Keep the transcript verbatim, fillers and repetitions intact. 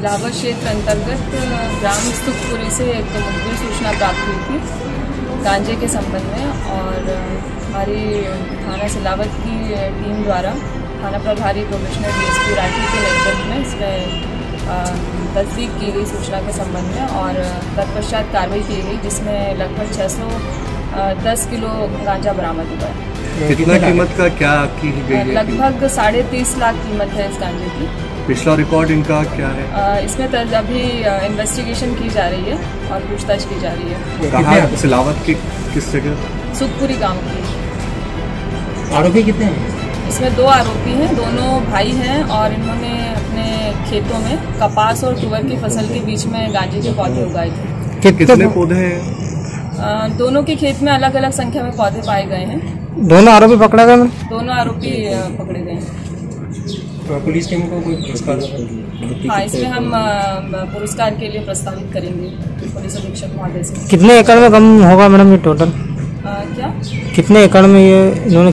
सिलावर क्षेत्र अंतर्गत ग्राम सुखपुरी से एक मुखबिर सूचना प्राप्त हुई थी गांजे के संबंध में, और हमारी थाना सिलावत की टीम द्वारा थाना प्रभारी कमिश्नर डीएसपी राठी के नेतृत्व में इसमें तस्दीक की गई सूचना के संबंध में, और तत्पश्चात कार्रवाई की गई जिसमें लगभग छः सौ दस किलो गांजा बरामद हुआ है। कितना कीमत का क्या की गई है? लगभग साढ़े तीस लाख कीमत है इस गांजे की। पिछला रिकॉर्ड इनका क्या है? इसमें अभी इन्वेस्टिगेशन की जा रही है और पूछताछ की जा रही है। कहाँ? सिलावत की किस जगह? सुखपुरी गांव की। आरोपी कितने हैं? इसमें दो आरोपी हैं, दोनों भाई हैं, और इन्होंने अपने खेतों में कपास और तुअर की फसल के बीच में गांजे के पौधे उगाए थे। कितने पौधे हैं? दोनों के खेत में अलग अलग संख्या में पौधे पाए गए हैं। दोनों आरोपी पकड़े गए? दोनों आरोपी पकड़े गए हैं। तो पुलिस टीम को कोई पुरस्कार? हाँ, इसमें हम पुरस्कार के लिए प्रस्तावित करेंगे पुलिस अधीक्षक महोदय से। कितने एकड़ में कम होगा मैडम ये टोटल? आ, क्या कितने एकड़ में ये इन्होंने